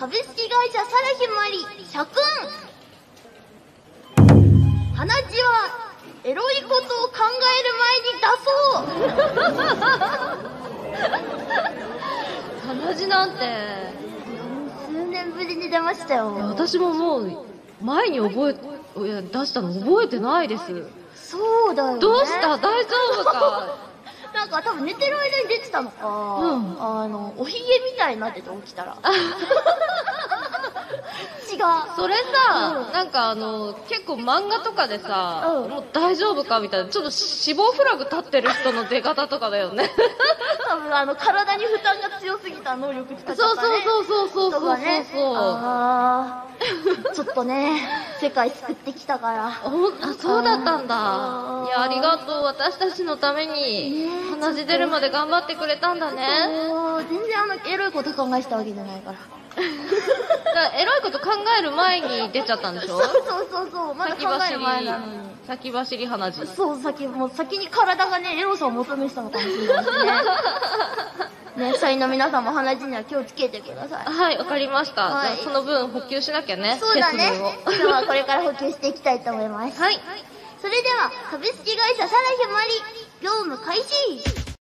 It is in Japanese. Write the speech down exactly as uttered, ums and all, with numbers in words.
株式会社サラヒマリ社訓。鼻血はエロいことを考える前に出そう。 鼻血なんて数年ぶりに出ましたよ。 私ももう前に覚えいや出したの覚えてないです。 そうだよね。 どうした大丈夫か。 なんか多分寝てる間に出てたのか、うん、あのおひげみたいになってて起きたら違う。 それさ、うん、なんかあの結構漫画とかでさ、うん、もう大丈夫かみたいなちょっと死亡フラグ立ってる人の出方とかだよね。 多分あの体に負担が強すぎた能力使っちゃったね。 そうそうそうそうそうそうそう、ね、 あーちょっとね世界救ってきたから。 あ、そうだったんだ。いやありがとう。私たちのために鼻血出るまで頑張ってくれたんだね。 全然あのエロいこと考えしたわけじゃないから。 だからエロいこと考える前に出ちゃったんでしょ。 そうそうそうそう、まだ考える前なのに先走り鼻血。 そう、先もう先に体がねエロさを求めてたのかもしれないですね。ね、社員の皆さんも鼻血には気をつけてください。 はい、わかりました。はい、じゃあその分補給しなきゃね。 そうだね。今日はこれから補給していきたいと思います。 はい。 それでは株式会社サラヒマリ業務開始。